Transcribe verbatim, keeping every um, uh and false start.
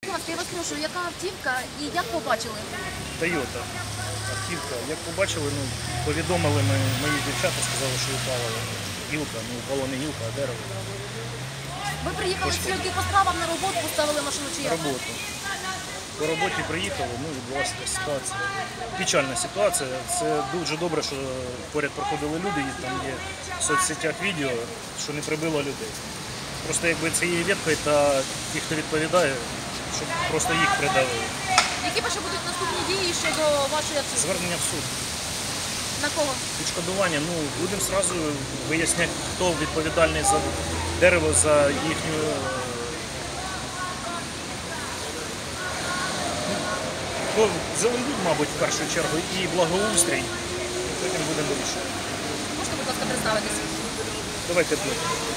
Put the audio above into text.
Будь ласка, я вас прошу, яка автівка і як побачили? Тойота. Автівка. Як побачили, ну, повідомили ми, мої дівчата, сказали, що упала гілка. Ну, упало не гілка, а дерево. Ви приїхали тільки по справам на роботу, поставили машину чи як? Роботу. По роботі приїхали, ну, відбулася така ситуація. Печальна ситуація. Це дуже добре, що поряд проходили люди, і там є в соцсетях відео, що не прибило людей. Просто якби це є відповідь, та ті, хто відповідає, щоб просто їх придавили. Які ваші будуть наступні дії щодо вашої автівки? Звернення в суд. На кого? Відшкодування, ну, будемо одразу виясняти, хто відповідальний за дерево, за їхню, ну, зеленуть, мабуть, в першу чергу, і благоустрій. Потім будемо вирішувати. Можете, будь ласка, представитись? Давайте тут.